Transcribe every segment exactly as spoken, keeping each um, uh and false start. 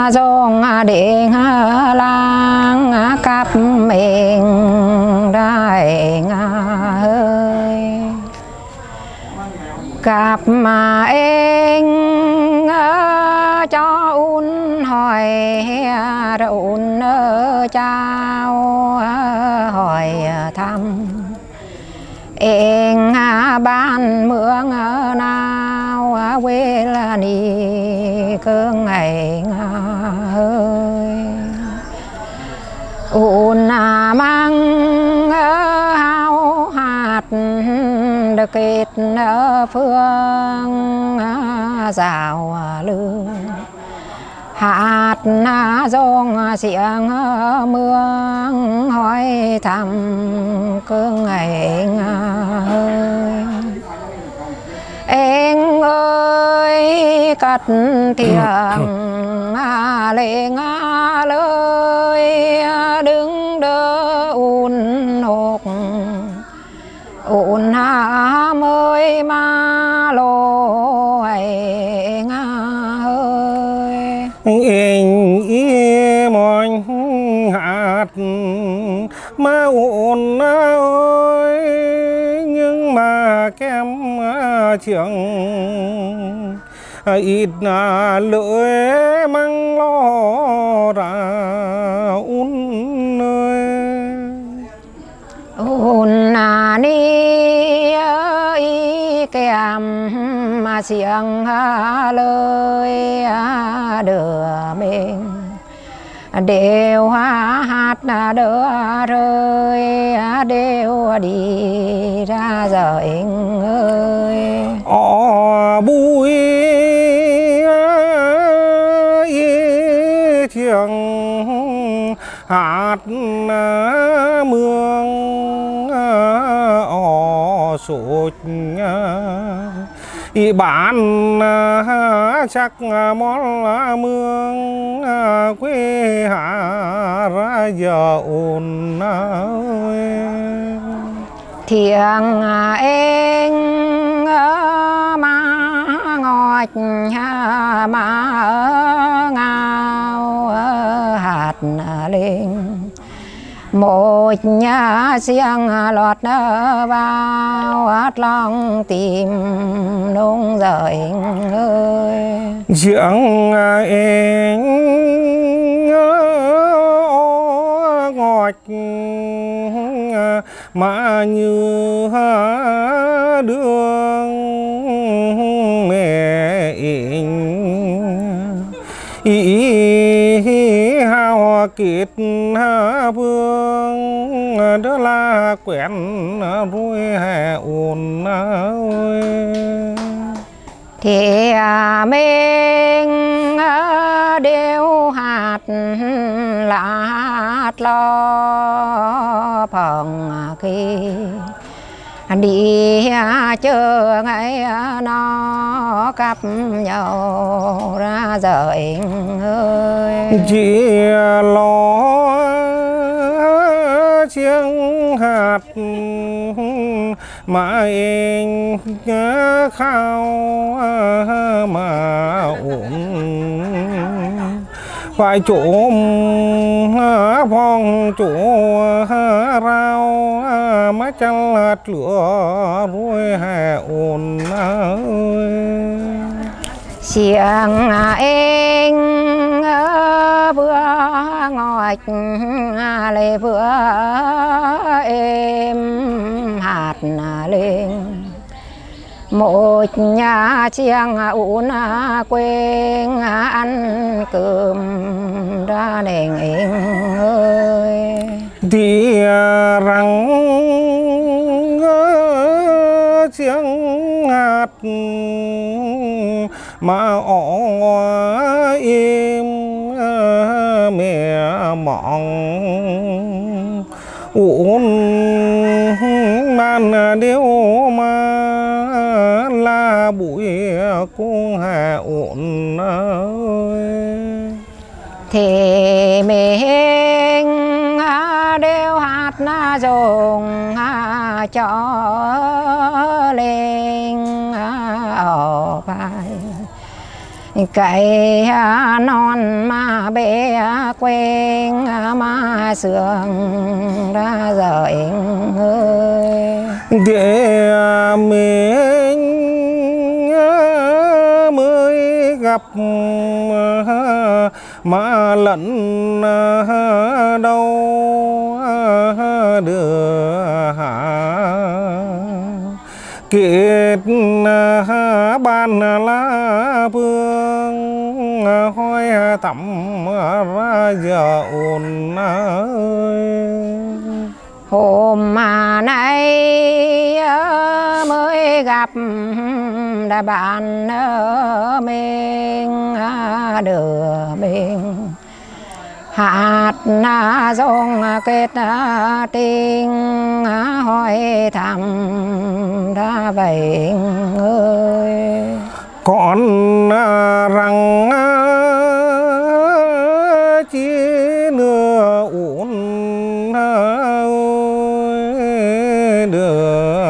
dòng điện lang cặp mình đại ơi cặp mà em cho un hỏi un trao hỏi thăm em ban mượn nào quê là đi cơn ngày ơi un mang hao hạt được kết phương rào lương hạt dòng xiềng mương hỏi thăm cơn ngày ơi em ơi cất tiếng lên lời đứng đỡ un hộp un hà mới ma lô anh ơi anh ý mòn hạt mà un ơi nhưng mà kem trường ít lưỡi mang lo ra un ơi un à ni ơi kèm mà xiềng lời đưa mình đều hát đỡ rơi đều đi ra giờ anh ơi ở bụi trường hát mương ở sụt y bán chắc món mương quê hạ ra giờ ồn thiêng em mà ngọt mà ngào hạt lên một nhà xiềng lọt vào hát lòng tìm nông rời ơi dưỡng em ngọt mà như đường mẹ ý hào kết vương đó là quen rồi hè ồn ơi thì mình đều hạt là hạt lo phòng khi đi chờ ngày nó cặp nhau ra giờ anh ơi chỉ lo chiếng hạt mà anh khao mà ổn phải trộm phong chỗ rau má chăn lạt lửa rồi hè ồn ơi xiềng anh vừa ngọt lại vừa êm hạt lên một nhà chiêng uốn quên ăn cơm ra nền anh ơi thì rằng chiêng hạt mà ỏ im mẹ mỏng uốn man điếu mà là bụi cũng hà ổn ơi thì mình đều hát na dùng cho lên ở vai cái non mà bé quen mà sương ra rời ơi để mình mới gặp mà lẫn đâu đưa hạ kết ban lá phương hoi tắm ra giờ ồn ơi hôm mà nay mới gặp đã bạn mình đưa mình hạt na dòng kết tình hỏi thăm ra vậy ơi con rằng chỉ nửa uốn đưa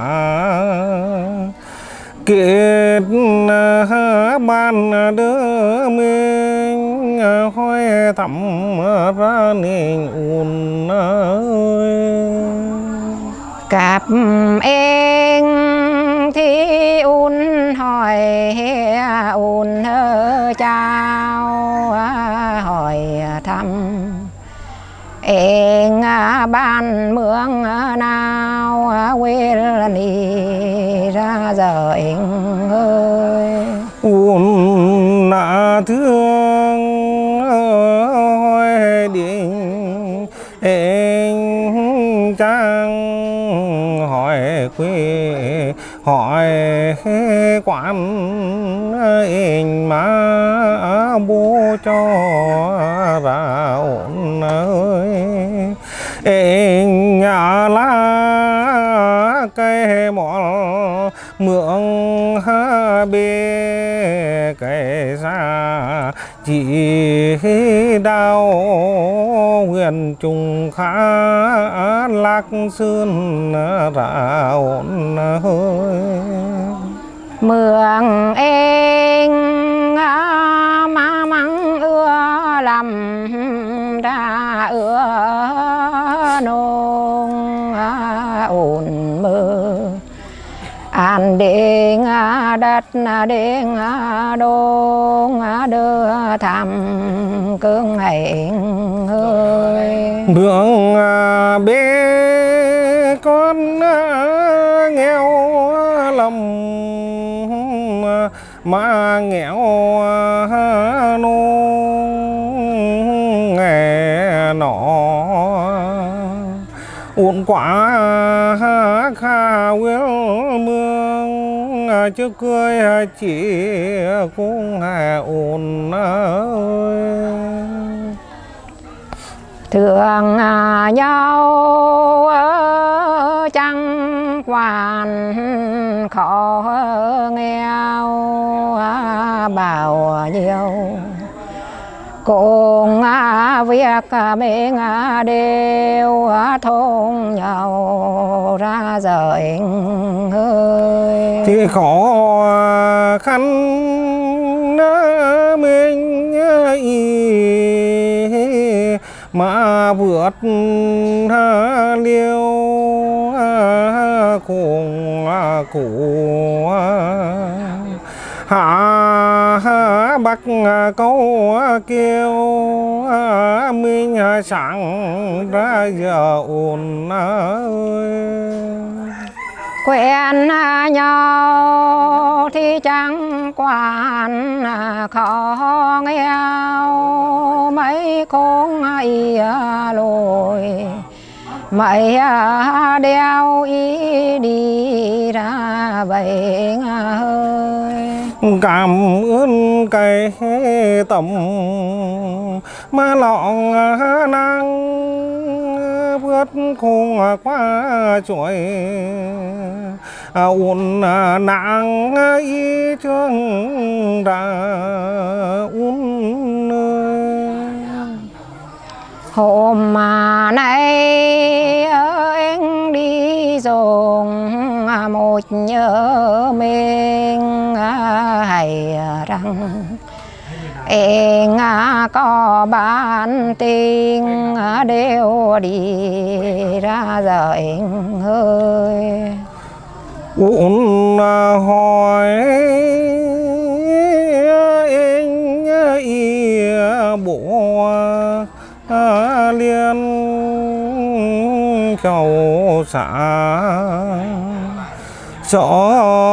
kết ban đứa mình hỏi thăm ra nên uốn ơi cặp em thì un hỏi un chào hỏi thăm em ban mương nào quê đi ra giờ em ơi un nạ thương hỏi điện em trang hỏi quê hỏi quán em mà bố cho ra ổn ơi em nhà lá cây mỏ mượn bê cây ra chỉ đau huyền trùng khá lạc sơn ra ổn hơi mường em má mắng ưa làm ra ưa nông ổn mơ an đêm đất đêm đông đưa thăm cương hẹn ơi đường bê con nghèo lầm mà nghèo nô nghề nọ uốn quả kha quyết mương chứ cười chỉ cũng hà ổn ơi thương nhau chẳng quan khó nghèo bao nhiêu cùng việc mình đều thông nhau ra rời ơi thì khó khăn mình ý mà vượt liêu cùng cụ hạ bắc câu kêu mình sáng ra giờ ồn ơi quen nhau thì chẳng quan khó nghèo mấy con ý lồi mấy đeo ý đi ra vậy ơi cảm ơn cái tầm mà lòng năng vượt khung qua chuỗi uốn nặng y chương ra uốn hôm mà nay anh đi dùng một nhớ mình hay răng em có bán tình đều đi ra giờ em ơi uốn hỏi anh ia bộ liên châu xã gió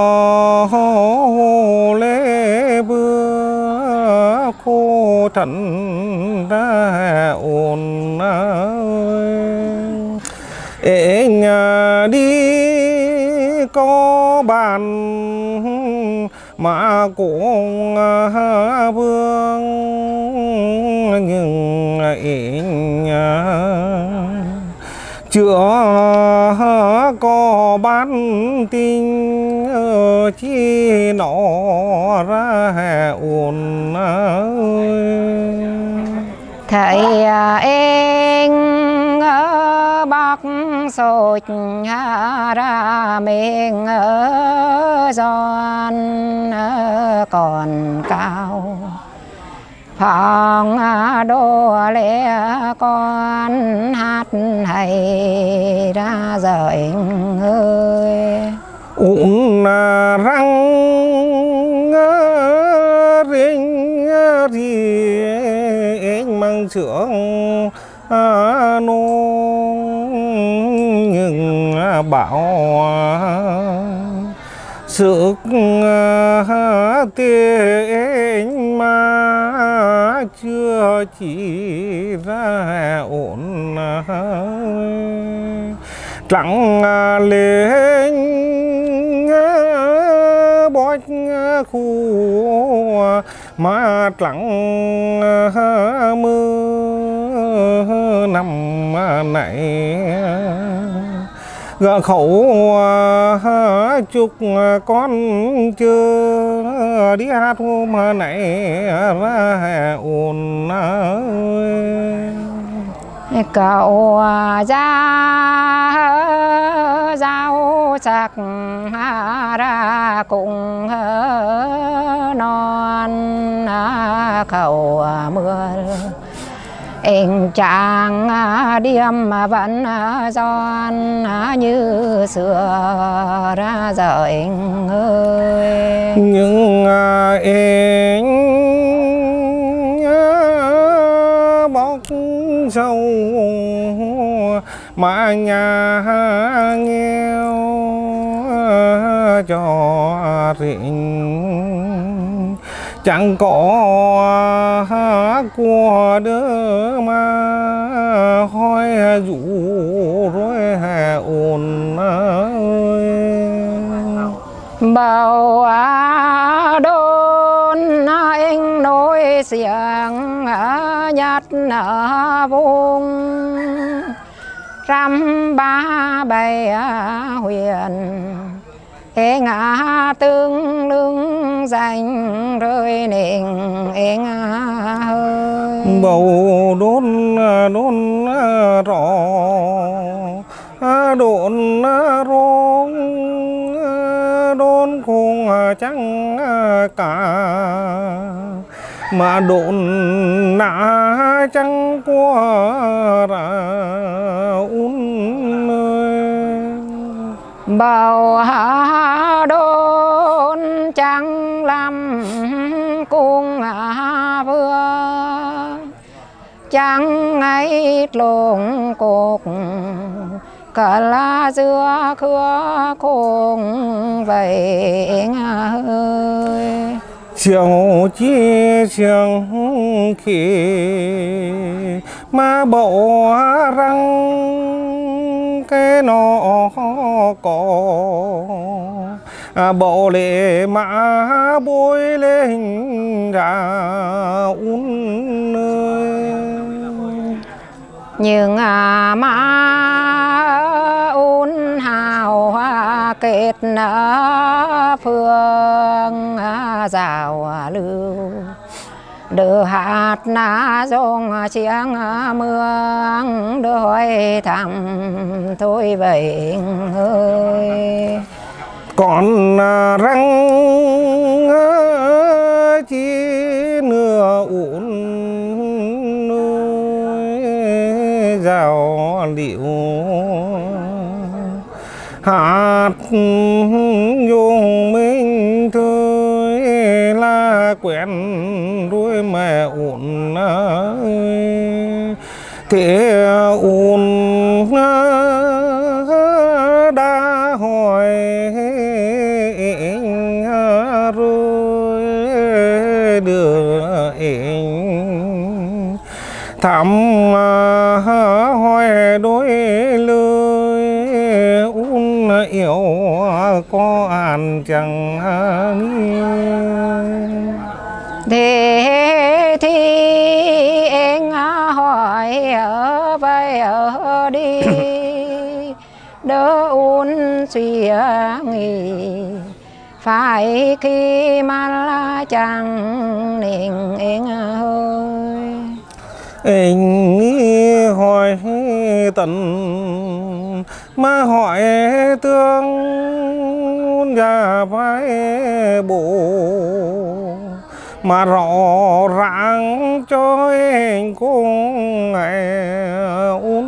hồ lê bưa khô thần ra ồn ơi nhà đi có bàn mà cũng vương nhưng anh chưa có bán tình chi nó ra ồn thầy anh bác sôi ra mình giòn còn cao phòng đô lệ con hát hay ra giờ anh ơi uốn răng rinh thì anh mang trưởng nôn nhưng bảo sức tiền mà chưa chỉ ra ổn lặng lên bót khu mà lặng mưa năm này gỡ khẩu chúc con chưa đi hát hôm này ra ồn cậu ra giao chặt ra cùng non khẩu mưa anh chàng điềm mà vẫn giòn như xưa ra giờ anh ơi nhưng anh bóc sâu mà nhà nghèo cho rình chẳng có của đứa mà hỏi dụ rồi hè ồn bao đôn anh nối xiềng nhát vùng trăm ba bảy huyền ê ngã tương lưng dành rơi nền ê ngã hơi bầu đốn đốn rõ đốn rong đốn khung trắng cả mà đốn nã trắng qua ra un bầu đôn trắng lắm cung vừa trắng ấy lồng cột cả lá dưa khứa khung vậy ơi chiều chi chiều khi mà bộ răng cái nó có bộ lệ mã bôi lên ra un nhưng à mà un hào hoa kết nở phương rào lưu đưa hạt ná rong chiếng mương đôi thăm thôi vậy ơi còn răng chi nửa uốn rào liệu hạt dùng mình thôi là quen đuôi mẹ uốn thế uốn đã hỏi rồi đưa anh thăm hỏi đôi lời uốn yêu có ăn chẳng thế thì anh hỏi ở vai ở đi đỡ uốn suy nghĩ phải khi mà là chẳng nên anh ơi anh hỏi tận mà hỏi tương và phải bộ mà rõ ràng cho anh cũng ngày uốn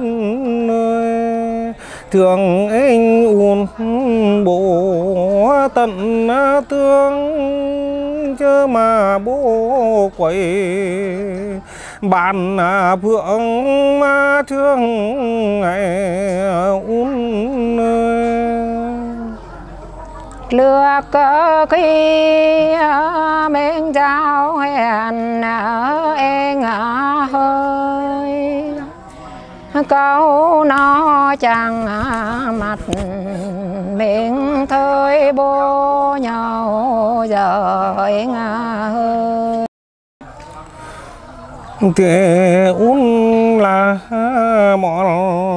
thường anh uốn bộ tận tương chứ mà bố quậy bạn phượng mà thương ngày uốn lừa cờ khi mình giao hẹn anh hơi câu nó chẳng mặt mình thôi bố nhau giờ anh hơi thế uốn là món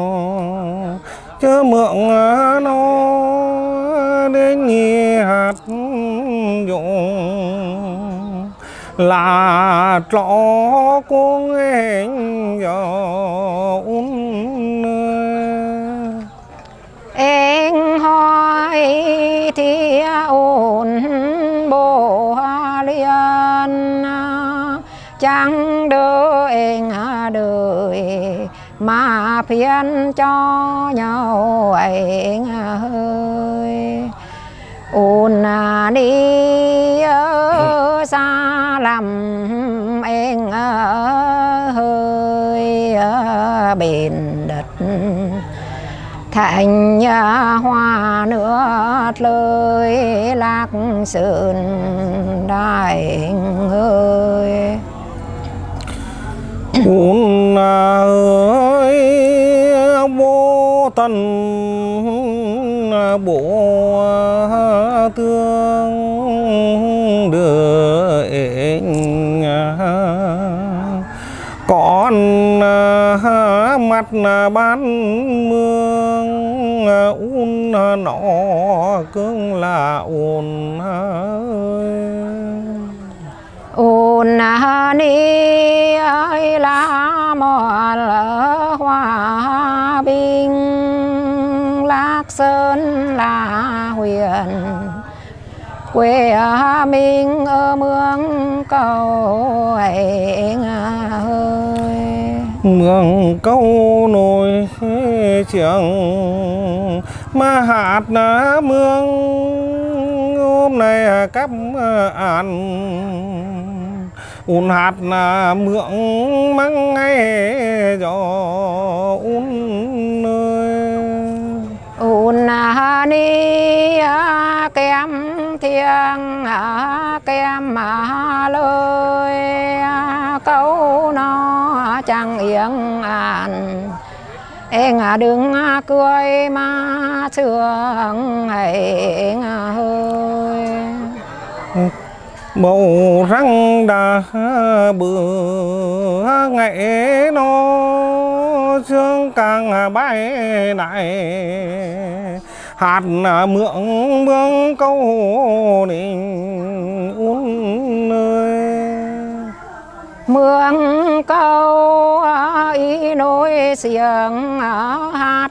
chớ mượn nó đến như hạt dụng là trọ của anh giờ uốn anh hỏi thì ổn bộ liên chẳng đỡ anh đời mà phiền cho nhau anh ơi ôn đi ở xa lắm anh hơi bền đất thành hoa nước lời lạc sơn đại anh ơi uốn ơi bố tân bố tương đưa anh con mắt bán mương uốn nọ cưng là uốn ôn ni ơi là mòn hoa bình lạc sơn là huyền quê mình ở mương cầu anh ơi mương câu nồi trường mà hạt mương hôm nay cắp ăn uốn hạt mượn măng ngay gió uốn uốn ni kem thiêng kem mà lời câu nó chẳng yên an anh đừng cười mà sương anh ơi bầu răng đã bữa ngày nó sương càng bay lại hạt mượn mương câu đình uốn mương câu ý nối xiềng hát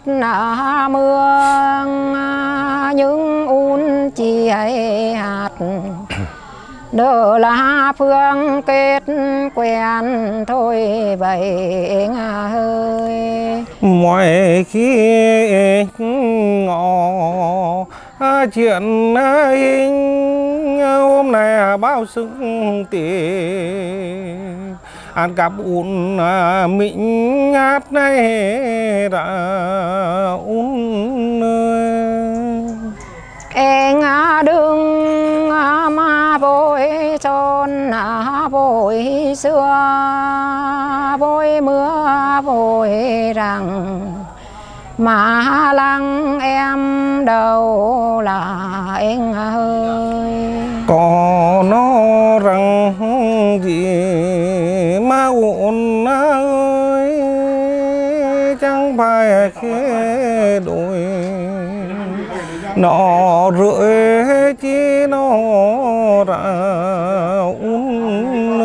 mương những un chi hay hạt đỡ là phương kết quen thôi vậy ngà ơi. Mọi khi ngọ chuyện anh hôm nay bao sức tiền ăn cặp uốn mình ngát này đã uốn em đừng mà vội tròn vội xưa vội mưa vội rằng mà lăng em đâu là anh ơi. có nó rằng gì mà uốn ơi chẳng phải khế đổi nó rưỡi chi nó ra uốn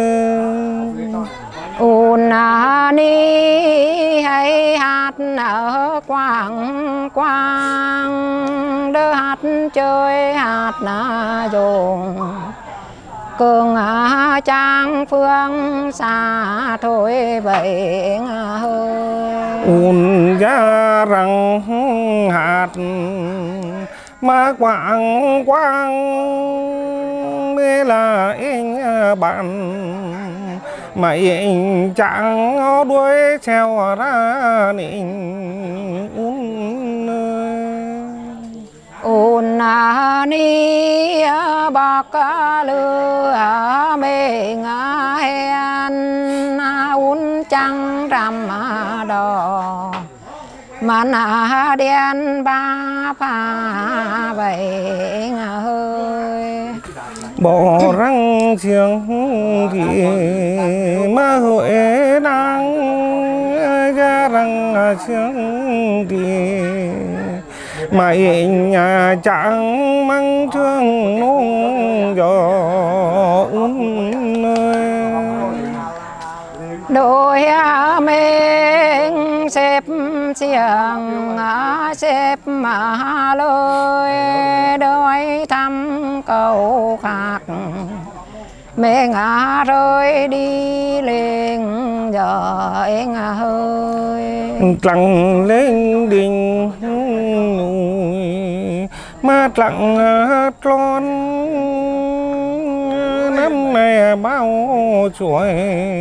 uốn ni hay hát ở quảng quang đỡ hát chơi hát na dùng cường trang phương xa thôi vậy hơi. uốn ra rằng hạt mà quảng quang mới là anh bạn mà anh chẳng đuôi theo ra nên uốn uốn ni bạc lừa mình hèn uốn trăng rằm đỏ mà na đen ba pha vậy hơi. bỏ răng chiếng gì mà hội đang ra răng chiếng gì mà anh chẳng mang thương nông gió uốn đôi mình xếp xiềng xếp mà lơi đôi thăm cầu khác mẹ ngã rơi đi lên giờ anh hơi. trăng lên đỉnh núi mà trăng tròn năm nay bao chuối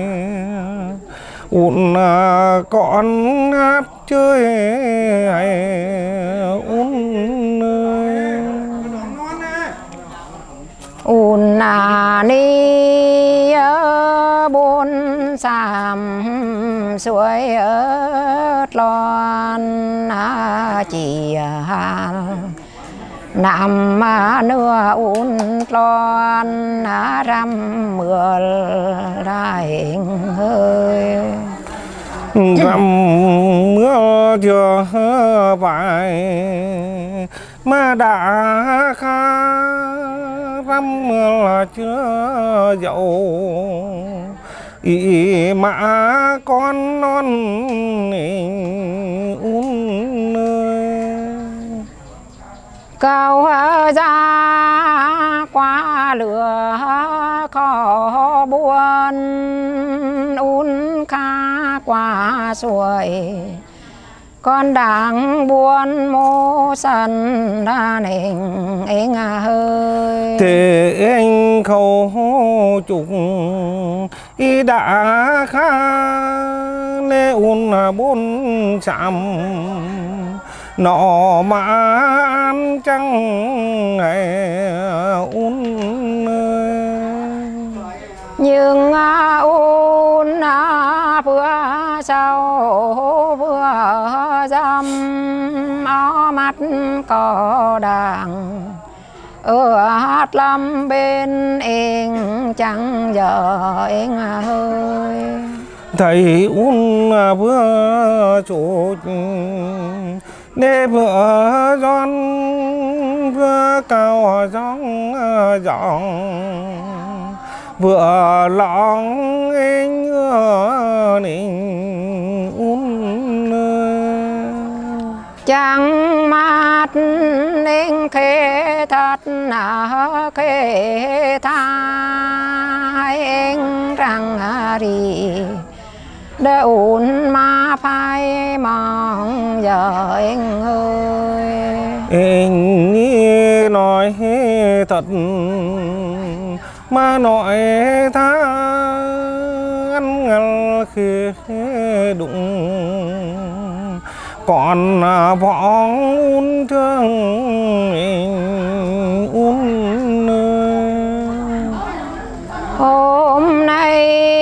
uốn con hát chơi hay uốn uốn ni bốn sàm suối ớt lon chỉ nằm mà nưa uốn lon răm mưa đại hơi. rằm mưa chưa vài mà đã khá rằm mưa là chưa dậu ý mà con non uốn cao ra qua lửa khó buồn uốn kha qua suối con đang buồn mô sân ra nền anh hơi. thế anh khâu trùng ý đã khá lê uốn bốn chạm nọ mà ăn trăng ngày uốn nhưng uốn vừa sau vừa dâm ó mắt có đàng ở hát lâm bên em chẳng giờ em hơi. thầy uốn vừa chỗ để vừa giòn vừa cao gióng giọng vừa lòng anh ninh uốn chẳng mắt nên khế thật à kê thai anh rằng đi để ôn mà phải mong giờ anh ơi. Anh nghĩ nói thật mà nói tha ăn ngăn khi đụng còn vọng un thương un. Hôm nay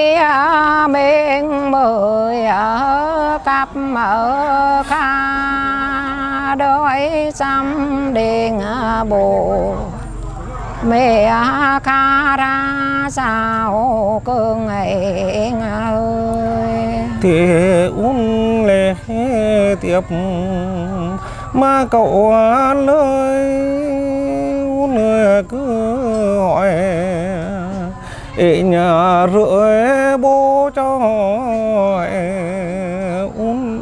mình mời cặp mở ca đôi xăm đền bồ mẹ ca ra sao cơn ngày ơi. Thì uống lệ tiếp mà cậu lời uống lời cứ hỏi ê nhà rưỡi bố cho uống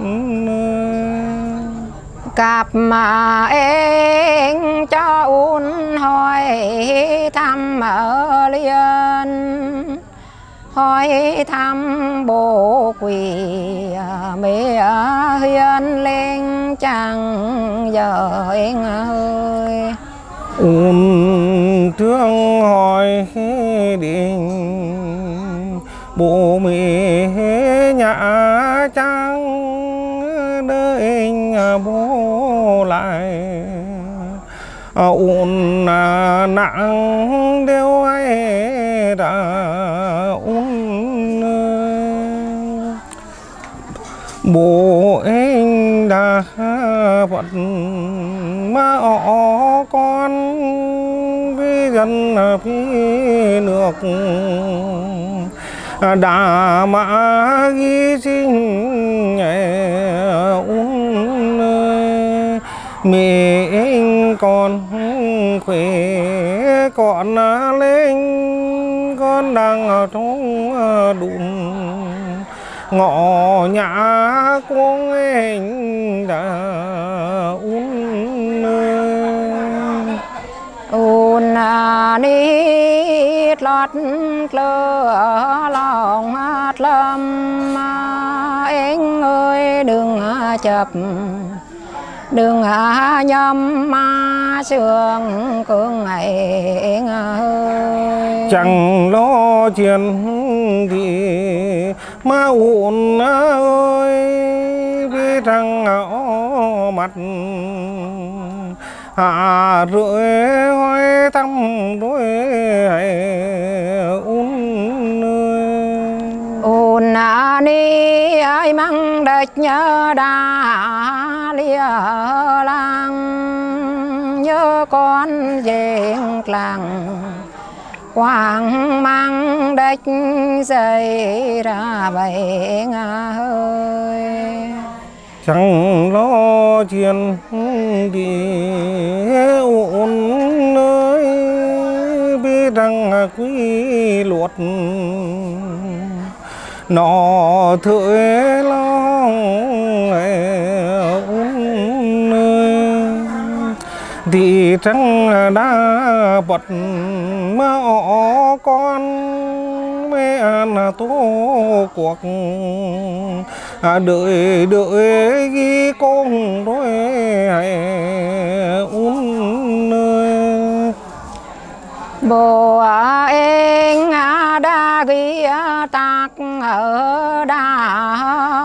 cặp mà em cho uống hỏi thăm ở liên hỏi thăm bố quỳ mẹ hiền lên chẳng giờ anh ơi. Un thương hỏi đình bố mẹ nhà trắng đợi anh bố lại un nặng đeo ai đã un bố anh đã vật mà ọ con với dân phía nước đã mà ghi sinh un mẹ anh còn khỏe còn lên con đang trong đụng ngõ nhà của anh đã un un nít lót lơ lòng hát lâm anh ơi đừng chập đừng nhâm ma sương cương ngày anh ơi. Chẳng lo chuyện gì mà uốn ơi vì rằng ở mặt à rưỡi hỏi thăm đôi uốn uốn ni ai mang đạch nhớ đà lia lăng nhớ con về làng quang mang đạch dây ra bầy ơi. Chẳng lo chuyện gì uốn ơi biết rằng quý luật nó thưỡi lo uốn thì chẳng đã bật mà ọ con mẹ là tổ cuộc đợi đợi ghi con đôi uốn bố anh đã ghi tạc ở đà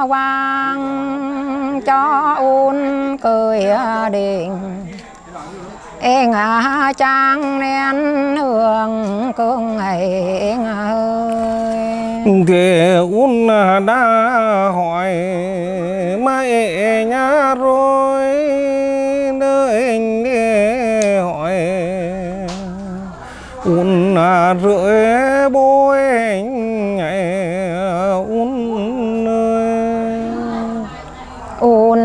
vang cho uốn cười đình anh trang nén hương cương ngày anh ơi. thì uốn đã hỏi mà ê nhà rồi đợi anh đi hỏi uốn rưỡi bố anh uốn uốn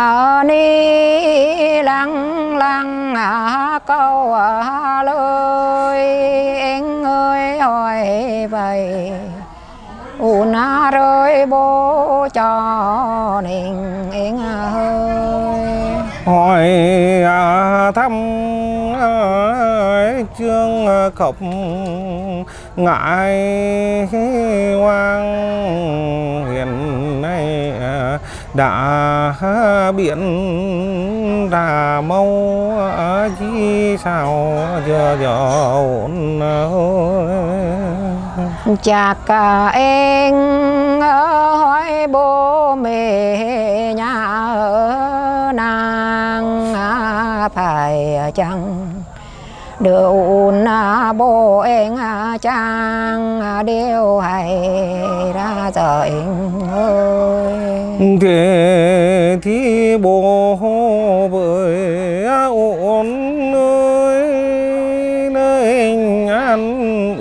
ni lăng lăng câu lời anh ơi hỏi vậy uốn rơi bố cho nên anh ơi. hỏi thăm chương khập ngại hoang hiện nay đã biển ra mâu chi sao giờ giờ ổn chạc em hỏi bố mẹ nhà nàng phải chăng đưa un bố em chàng đều hay ra giờ em ơi thế thì bố với ổn ơi nơi ăn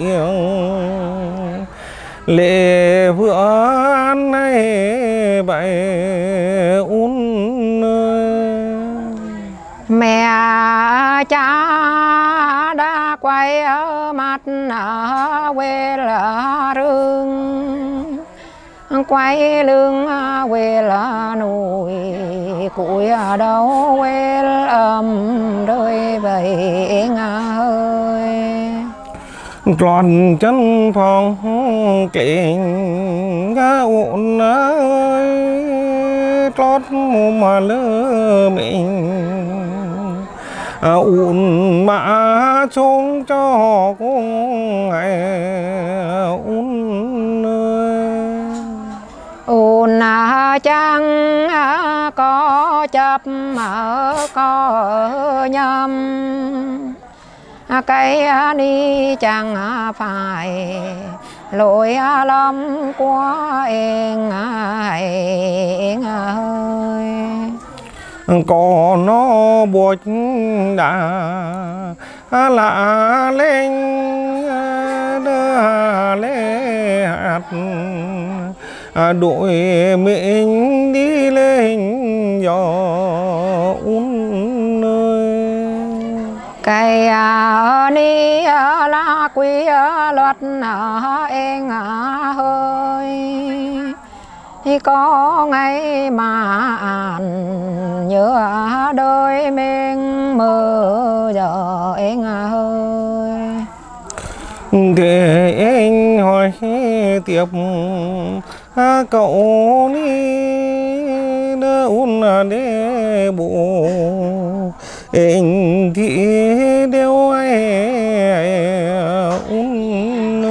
yên lệ vừa ăn này bảy un mẹ cha đã quay mặt quê là rừng quay lưng quê là núi cúi đầu quê ấm đôi vậy ơi tròn chân phong kẹn ga ổn ơi trót mà lơ mình ổn mà trốn cho con ngày ổn ổn chẳng có chấp mà có nhầm cái đi chẳng phải lỗi lắm quá em ơi có nó buộc đã lạ lên đưa lê hạt đội mình đi lên gió un cái ni là quý luật em hơi có ngày mà ăn nhớ đôi mình mơ giờ em ơi để anh hỏi tiếp cậu đi đỡ un để bố anh thì đều ai un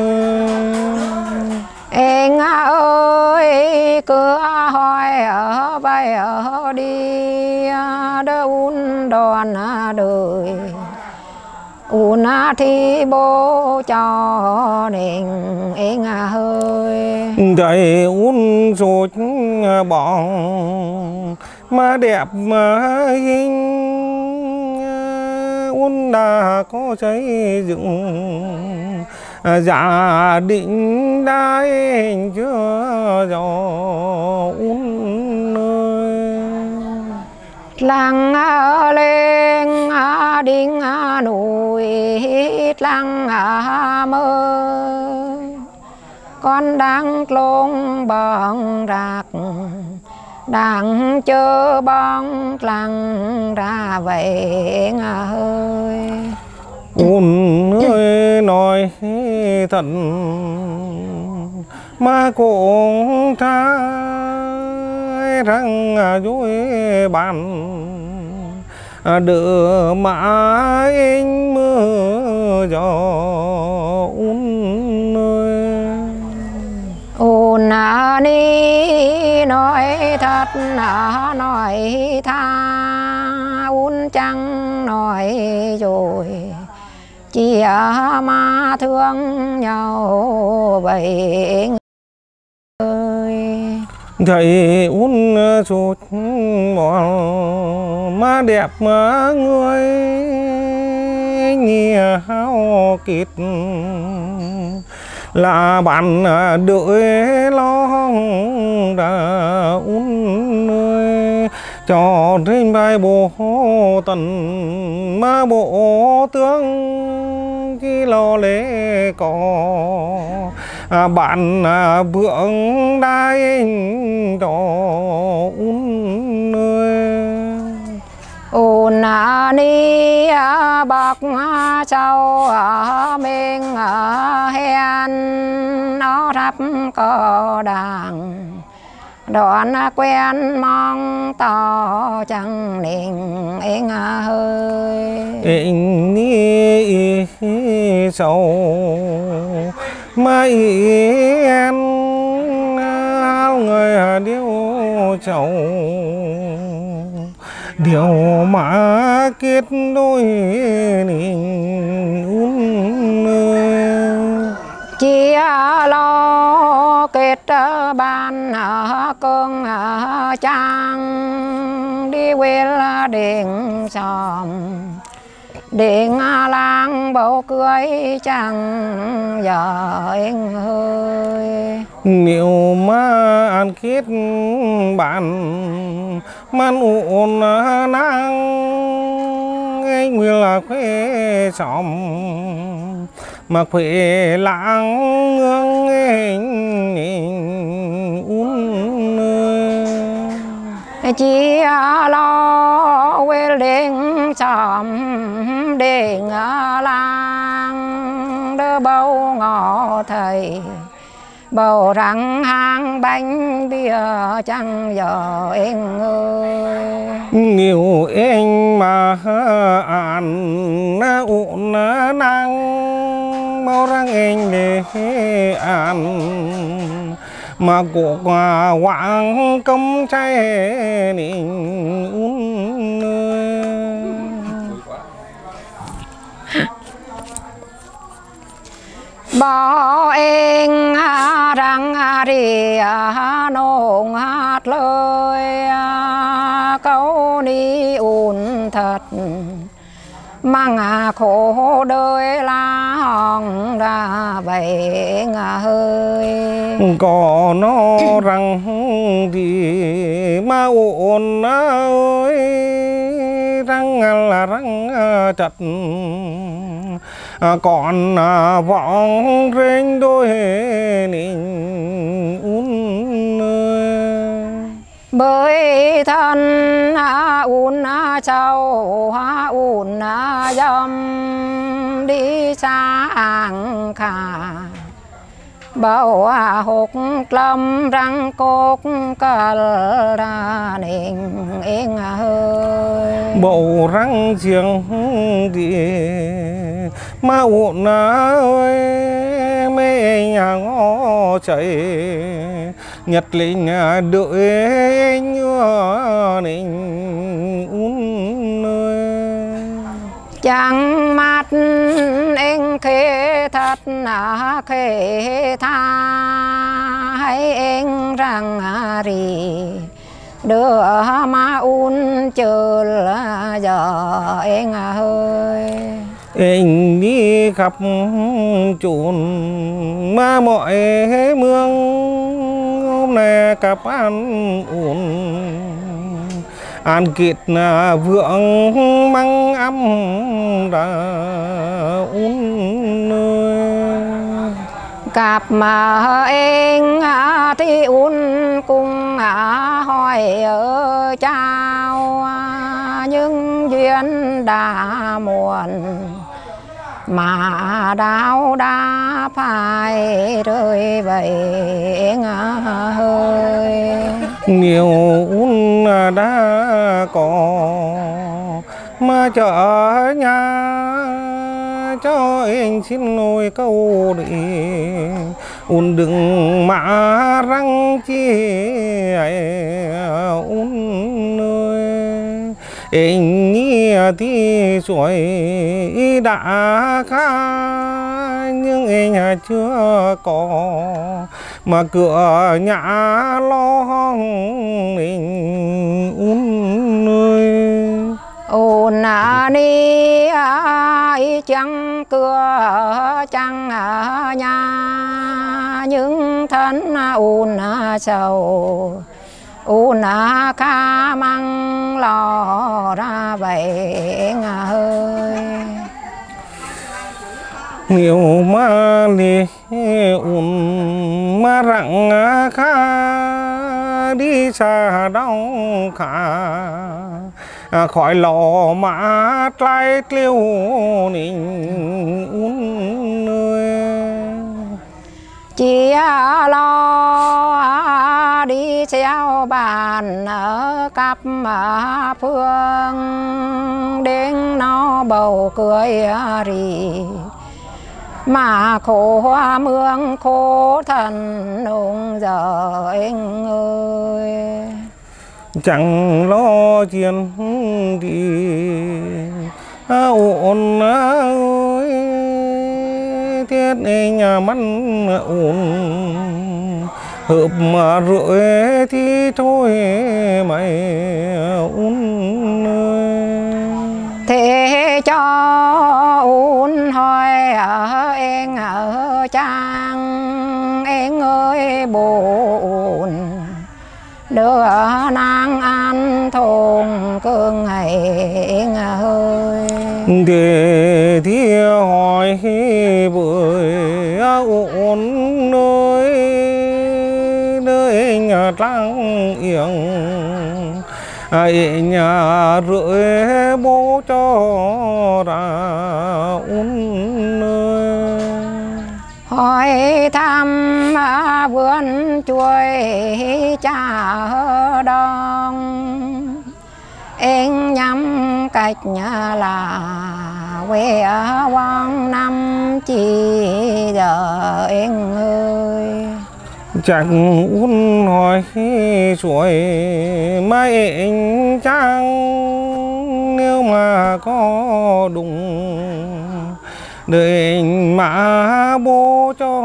em ơi cứ hỏi ở bay ở đi đỡ un đòn đời un thì bố cho nên em ơi đầy un rồi bỏng mà đẹp mà hình un đã có xây dựng giả định đã hình chưa gió un lăng lên đinh núi lăng mơ con đang lông bằng rạc đang chờ bóng lăng ra vậy ơi un ơi nói thật mà cũng trai răng dối bàn đỡ mà anh mưa gió un ơi un ni nói thật nói tha un chẳng nói rồi chỉ mà thương nhau vậy ơi thầy un sụt mòn mà đẹp mà người nhiều hao kịt là bạn đợi lo đã un ơi cho trên vai bộ tần mà bộ tướng khi lo lễ có à, bạn à, vượng đai cho un ơi ồ ùn ni bạc châu mình hèn nó thắp có đàng đoạn quen mong tỏ chẳng nên anh hơi anh đi sầu mà em người điêu chầu điều mà kết đôi mình un chia lo kết ban cơn trang đi quên điện xòm điện lang bầu cưới chẳng giờ anh hơi nhiều mà ăn kết bạn man ổn năng anh nguyên là khuê xóm mà khuê lãng ngưỡng anh uống chỉ lo quê lên xóm điện lang đỡ bầu ngõ thầy bầu răng hàng bánh bia chẳng giờ anh ơi nhiều anh mà ăn ổn năng bao răng anh để ăn mà cuộc quảng công cháy mình uống bỏ anh răng đi nông hát lời câu đi ùn thật mang khổ đời la hòn ra vậy hơi có nó răng thì mà ổn ơi răng là răng chặt còn vọng rên đôi mình uống bởi thân uốn châu uốn dâm đi xa hàng khả bầu hộp lâm răng cốt cờ ra nên anh hơi bầu răng chiêng đi mà ổn ơi mấy nhà ngó chạy nhật linh đợi anh nên uống chẳng mắt anh khê thật là khê tha hay anh rằng rì đưa mà un chờ là giờ anh hơi anh đi khắp chốn mà mọi mương hôm nay cặp ăn uống an kiệt vượng măng ấm đã uống cặp mà anh thì uốn cùng hỏi ở trao những duyên đã muộn mà đau đã phải rơi vậy anh hơi nhiều uốn đã có mà chở nhà cho anh xin lỗi câu đi uốn đừng mà răng chi uốn ơi anh nghĩ thì rồi đã khá nhưng anh chưa có mà cửa nhà lo mình uốn ơi ồn ni ai chẳng cửa chẳng nhà những thân ồn sầu ồn ca măng lò ra vậy hơi nhiều mà li ồn mà rặng khá đi xa đông khá khỏi lò mã trai liêu nình un ơi chỉ lo đi treo bàn ở cặp phương đến nó bầu cười rì mà khổ mương khổ thần nông giờ anh ơi chẳng lo chuyện đi ổn ơi thiết nhà mắt ổn hợp mà rưỡi thì thôi mày ổn thế cho ổn hỏi ở em ở trang em ơi buồn đưa nàng ăn thùng cương ngày em ơi để thì hỏi với ổn nơi nơi nhà trăng yên ai nhà rưỡi bố cho ra ổn nơi hỏi thăm vườn chuối cha đông em nhắm cách nhà là quê quang năm chỉ giờ em ơi chẳng uốn hỏi suối mai anh chẳng nếu mà có đúng đời anh mà bố cho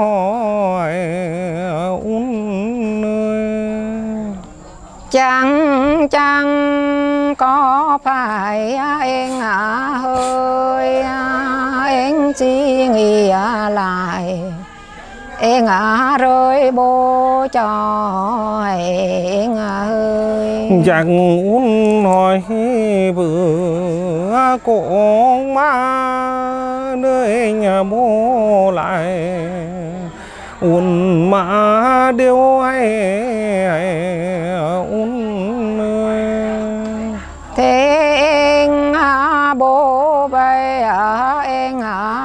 uốn chẳng chẳng có phải anh ơi anh chỉ nghĩ lại em rơi bố cho em ơi chẳng uốn hỏi vừa cổ má nơi nhà bố lại uốn mà điều hay uốn thế em bố bây em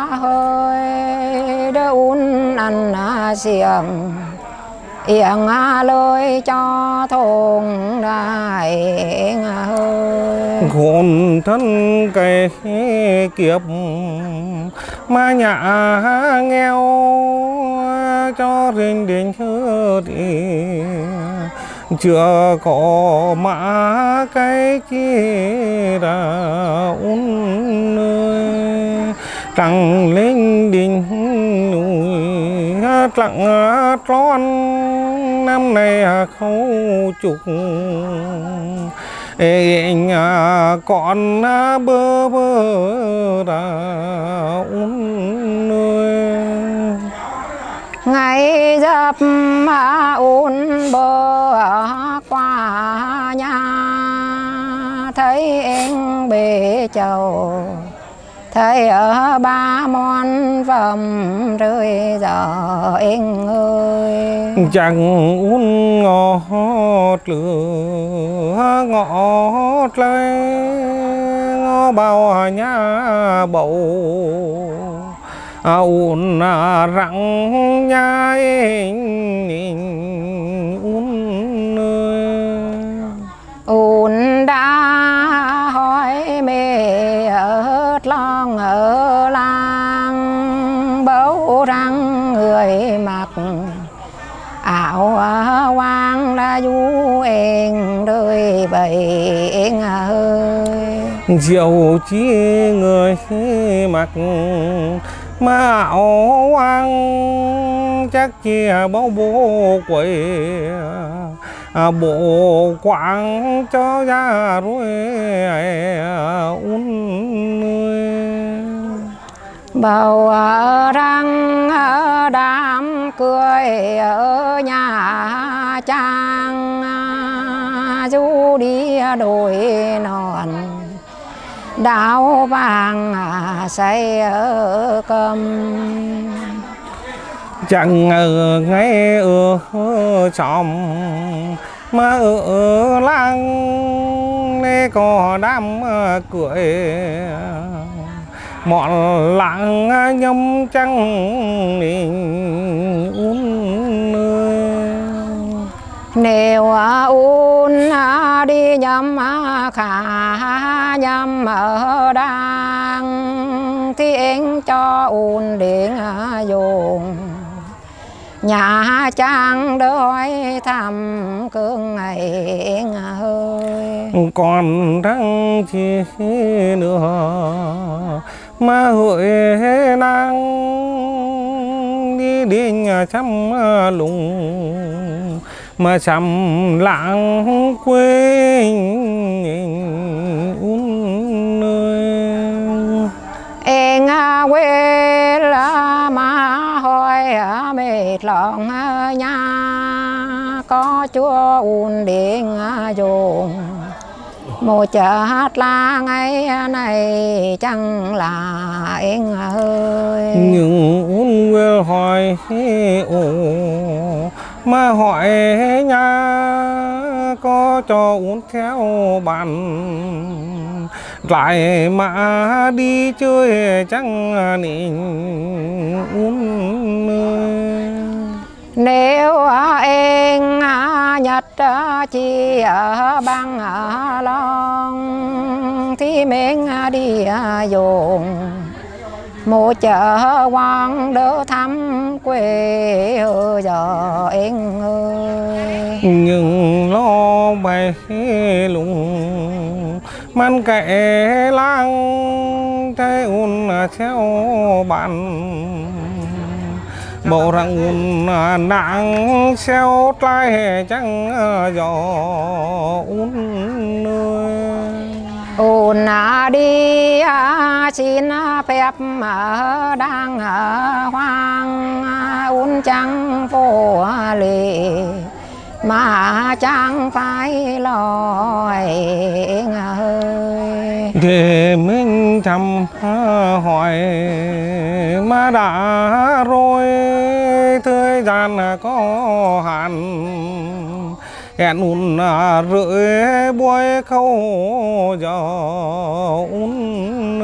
hơi đỡ uốn ăn xiềng yên lơi cho thùng đại ơi khôn thân cây kiếp mà nhà nghèo cho rình đến hứa thì chưa có mã cái chi ra uốn nơi trăng lên đỉnh núi lặng tròn năm nay khâu chục anh còn bơ bơ ra uốn nơi ngày dập mà uốn bơ qua nhà thấy em bề chầu thấy ở ba món vầm rơi giờ em ơi chẳng uốn ngọt lửa ngọt lấy ngó bao nhà bầu uốn rặng nhà anh uốn uốn đã hỏi mẹ ở long ở làng bấu răng người mặc áo hoang đã du em đời bầy em ơi diệu chí người mặc mà áo hoang chắc chia bao bố quậy bộ quảng cho ra rồi uốn bầu răng đám cười ở nhà trang du đi đồi non đào vàng say ở cầm chẳng ở ngay ở trong mà ở, ở làng nê có đám cưới mọn làng nhâm trăng uốn nếu uốn đi nhâm khả nhâm ở đang thì anh cho uốn đến dùng nhà trang đôi thăm cương ngày ơi còn thằng chi nữa mà hội nàng đi đi nhà chăm lùng mà chăm lãng quê em quê là mà hỏi mệt lòng nha có chúa un điện dùng một chợ lang ấy này chẳng là em ơi nhưng un quê hỏi ồ mà hỏi nha có cho uống theo bạn lại mà đi chơi chẳng nịnh uống nếu em nhật chi ở băng ở long thì mình đi dùng một chợ hoang đỡ thăm quê ở giờ em ơi nhưng lo bay lùng man kệ lang trái un theo bạn bộ răng un nặng xeo trai chẳng gió un ôn đi xin phép đang hoang ôn chẳng vô lì mà chẳng phải lòi ơi để mình thầm hỏi mà đã rồi thời gian có hạn hẹn un rưỡi buổi khâu gió un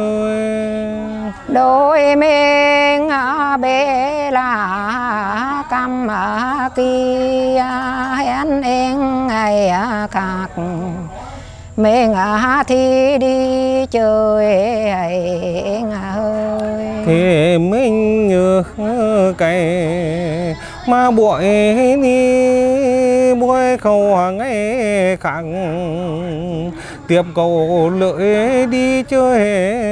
đôi mình bê là cam kia hẹn em ngày khác mình thì đi chơi anh ơi thì mình nhớ cái mà buổi đi buổi khâu ngày khác tiếp cầu lưỡi đi chơi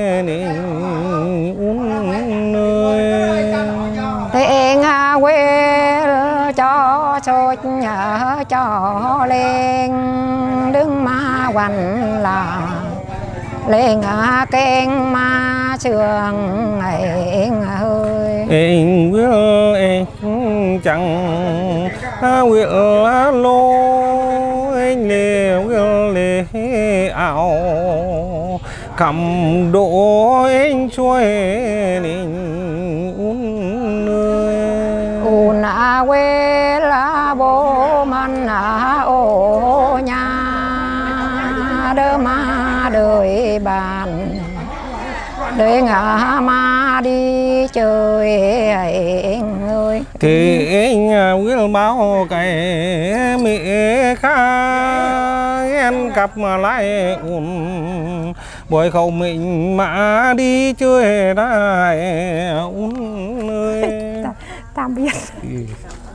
uống nơi thế anh quê cho sốt nhớ cho lên đứng mà quằn là lên kênh mà trường anh ơi anh will anh chẳng will lô anh lê will lê ảo cầm độ anh chuối nên uống nơi un quê là bố man ô nhà đỡ mà đời bàn đời ngã mà đi chơi anh ơi thì anh will báo cái mẹ khá em cặp mà lại uống buổi khâu mình mà đi chơi đã uống nơi tạm biệt